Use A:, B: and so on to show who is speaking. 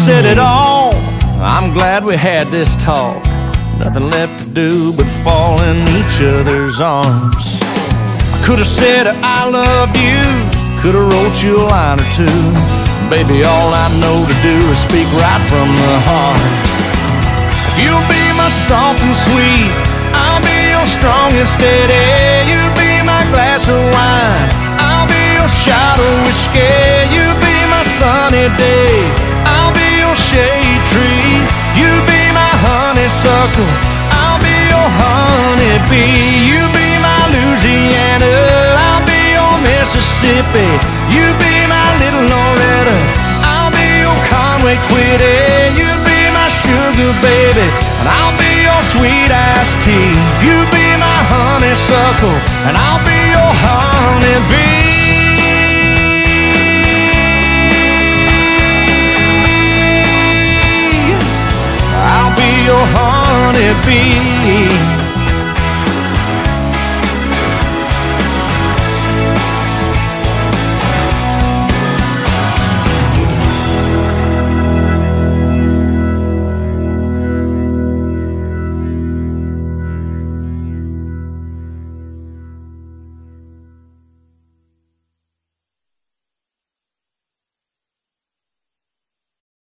A: said it all. I'm glad we had this talk. Nothing left to do but fall in each other's arms. I could have said I love you, could have wrote you a line or two. Baby, all I know to do is speak right from the heart. If you'll be my soft and sweet, I'll be your strong and steady. You be my glass of wine, I'll be your shot of whiskey. You be my sunny day, I'll be your shade tree. You be my honeysuckle, I'll be your honeybee. You be my Louisiana, I'll be your Mississippi. You be my little Loretta, I'll be your Conway Twitty. You be my sugar baby, and I'll be your sweet iced tea. You be my honeysuckle, and I'll be your honeybee. I'll be your honeybee.